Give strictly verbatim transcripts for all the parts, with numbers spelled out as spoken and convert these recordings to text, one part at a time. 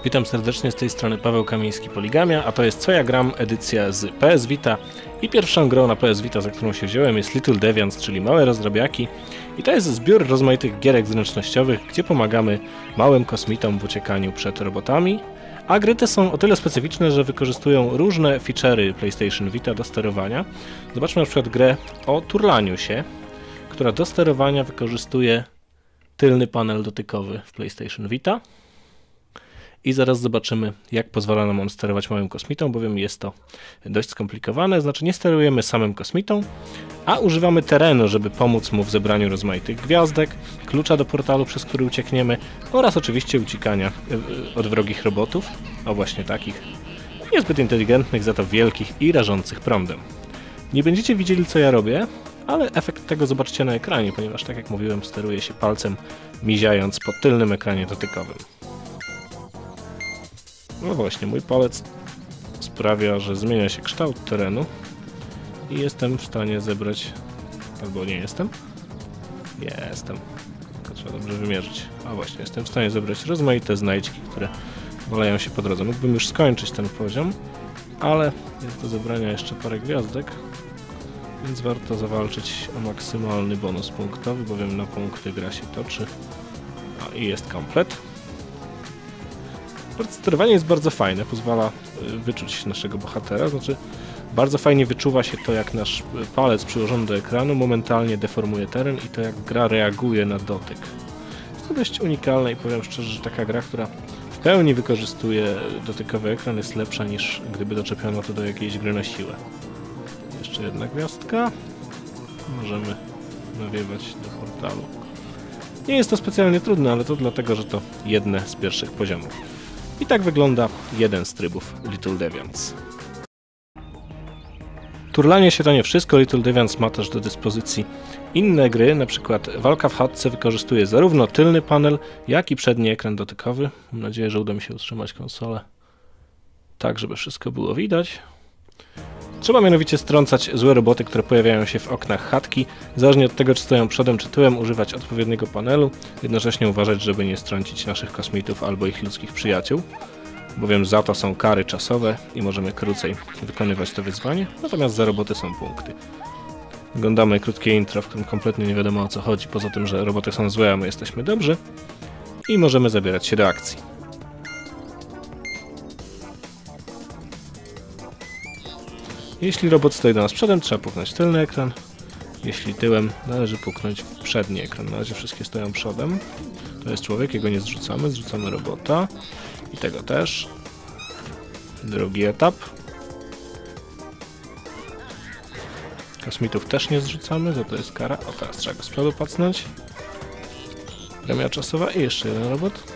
Witam serdecznie, z tej strony Paweł Kamiński, Poligamia, a to jest Co ja gram, edycja z P S Vita i pierwszą grą na P S Vita, za którą się wziąłem, jest Little Deviants, czyli małe rozrabiaki i to jest zbiór rozmaitych gierek zręcznościowych, gdzie pomagamy małym kosmitom w uciekaniu przed robotami, a gry te są o tyle specyficzne, że wykorzystują różne feature'y PlayStation Vita do sterowania. Zobaczmy na przykład grę o turlaniu się, która do sterowania wykorzystuje tylny panel dotykowy w PlayStation Vita. I zaraz zobaczymy, jak pozwala nam on sterować małym kosmitą, bowiem jest to dość skomplikowane, znaczy nie sterujemy samym kosmitą, a używamy terenu, żeby pomóc mu w zebraniu rozmaitych gwiazdek, klucza do portalu, przez który uciekniemy oraz oczywiście uciekania od wrogich robotów, o właśnie takich, niezbyt inteligentnych, za to wielkich i rażących prądem. Nie będziecie widzieli, co ja robię, ale efekt tego zobaczcie na ekranie, ponieważ tak jak mówiłem, steruje się palcem, miziając po tylnym ekranie dotykowym. No właśnie, mój palec sprawia, że zmienia się kształt terenu i jestem w stanie zebrać, albo nie jestem? Jestem, tylko trzeba dobrze wymierzyć. A właśnie, jestem w stanie zebrać rozmaite znajdźki, które walają się po drodze. Mógłbym już skończyć ten poziom, ale jest do zebrania jeszcze parę gwiazdek, więc warto zawalczyć o maksymalny bonus punktowy, bowiem na punkty gra się toczy. A i jest komplet. Sterowanie jest bardzo fajne, pozwala wyczuć naszego bohatera, znaczy bardzo fajnie wyczuwa się to, jak nasz palec przyłożony do ekranu momentalnie deformuje teren i to, jak gra reaguje na dotyk. Jest to dość unikalne i powiem szczerze, że taka gra, która w pełni wykorzystuje dotykowy ekran, jest lepsza, niż gdyby doczepiono to do jakiejś gry na siłę. Jeszcze jedna gwiazdka. Możemy nawiewać do portalu. Nie jest to specjalnie trudne, ale to dlatego, że to jedne z pierwszych poziomów. I tak wygląda jeden z trybów Little Deviants. Turlanie się to nie wszystko, Little Deviants ma też do dyspozycji inne gry, na przykład walka w chatce wykorzystuje zarówno tylny panel, jak i przedni ekran dotykowy. Mam nadzieję, że uda mi się utrzymać konsolę tak, żeby wszystko było widać. Trzeba mianowicie strącać złe roboty, które pojawiają się w oknach chatki. Zależnie od tego, czy stoją przodem czy tyłem, używać odpowiedniego panelu, jednocześnie uważać, żeby nie strącić naszych kosmitów albo ich ludzkich przyjaciół, bowiem za to są kary czasowe i możemy krócej wykonywać to wyzwanie, natomiast za roboty są punkty. Oglądamy krótkie intro, w którym kompletnie nie wiadomo, o co chodzi, poza tym, że roboty są złe, a my jesteśmy dobrzy i możemy zabierać się do akcji. Jeśli robot stoi do nas przodem, trzeba puknąć tylny ekran. Jeśli tyłem, należy puknąć w przedni ekran. Na razie wszystkie stoją przodem. To jest człowiek, jego nie zrzucamy, zrzucamy robota. I tego też. Drugi etap. Kosmitów też nie zrzucamy, za to jest kara. O, teraz trzeba go z przodu pacnąć. Premia czasowa i jeszcze jeden robot.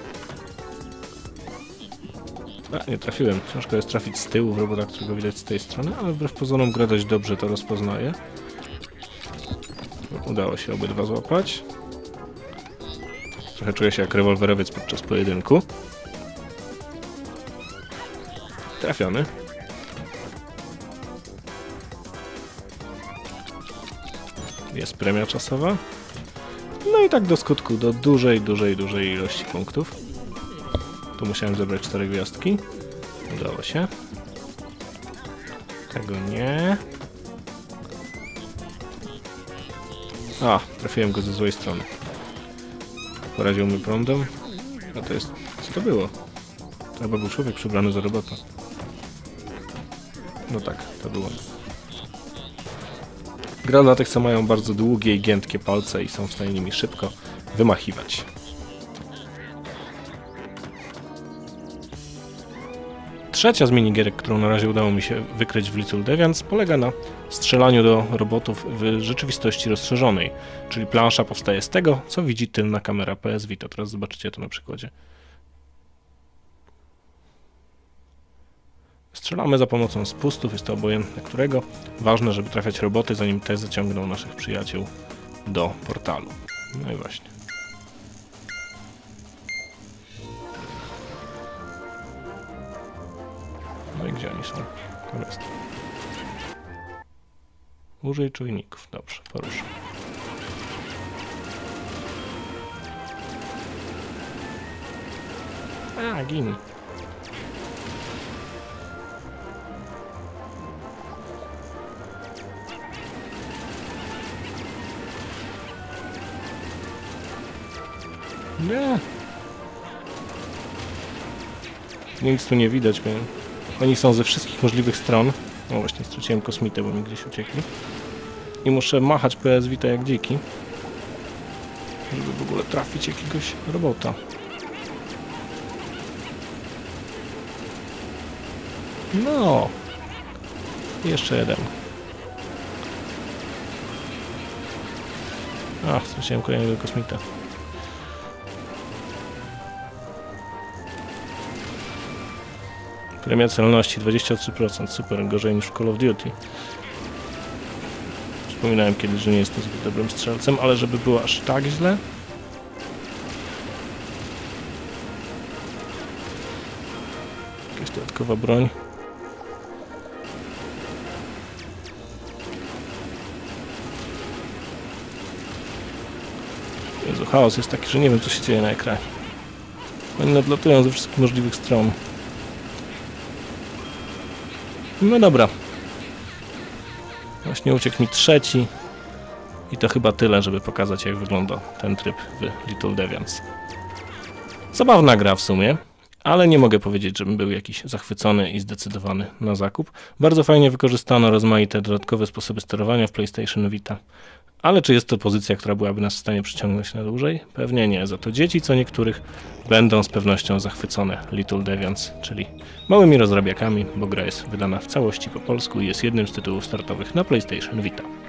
A, nie trafiłem. Ciężko jest trafić z tyłu w robota, którego widać z tej strony, ale wbrew pozorom gra dość dobrze to rozpoznaje. Udało się obydwa złapać. Trochę czuję się jak rewolwerowiec podczas pojedynku. Trafiony. Jest premia czasowa. No i tak do skutku, do dużej, dużej, dużej ilości punktów. Tu musiałem zebrać cztery gwiazdki. Udało się. Tego nie. A, trafiłem go ze złej strony. Poraził mi prądem. A to jest... co to było? To chyba był człowiek przebrany za robota. No tak, to było. Gra dla tych, co mają bardzo długie i giętkie palce i są w stanie nimi szybko wymachiwać. Trzecia z minigierek, którą na razie udało mi się wykryć w Little Deviants, polega na strzelaniu do robotów w rzeczywistości rozszerzonej, czyli plansza powstaje z tego, co widzi tylna kamera P S Vita. Teraz zobaczycie to na przykładzie. Strzelamy za pomocą spustów, jest to obojętne którego. Ważne, żeby trafiać roboty, zanim te zaciągną naszych przyjaciół do portalu. No i właśnie. No i gdzie oni są? Tam jest. Użyj czujników. Dobrze, poruszę. A, gin. Nie. Nic tu nie widać, bo oni są ze wszystkich możliwych stron. No właśnie, straciłem kosmitę, bo mi gdzieś uciekli. I muszę machać P S Vita jak dziki, żeby w ogóle trafić jakiegoś robota. No. Jeszcze jeden. Ach, straciłem kolejnego kosmita. Premia celności dwadzieścia trzy procent. Super, gorzej niż w Call of Duty. Wspominałem kiedyś, że nie jestem zbyt dobrym strzelcem, ale żeby było aż tak źle... Jakaś dodatkowa broń. Jezu, chaos jest taki, że nie wiem, co się dzieje na ekranie. Oni nadlatują ze wszystkich możliwych stron. No dobra. Właśnie uciekł mi trzeci. I to chyba tyle, żeby pokazać, jak wygląda ten tryb w Little Deviants. Zabawna gra w sumie, ale nie mogę powiedzieć, żebym był jakiś zachwycony i zdecydowany na zakup. Bardzo fajnie wykorzystano rozmaite dodatkowe sposoby sterowania w PlayStation Vita. Ale czy jest to pozycja, która byłaby nas w stanie przyciągnąć na dłużej? Pewnie nie. Za to dzieci, co niektórych, będą z pewnością zachwycone Little Deviants, czyli małymi rozrabiakami, bo gra jest wydana w całości po polsku i jest jednym z tytułów startowych na PlayStation Vita.